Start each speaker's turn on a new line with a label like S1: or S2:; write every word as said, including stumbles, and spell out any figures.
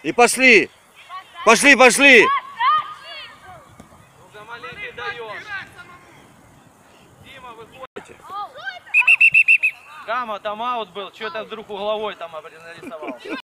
S1: И пошли. Пошли, пошли.
S2: За маленький даешь. Дима, выходите. Кама, там аут был. Что это вдруг угловой там нарисовал?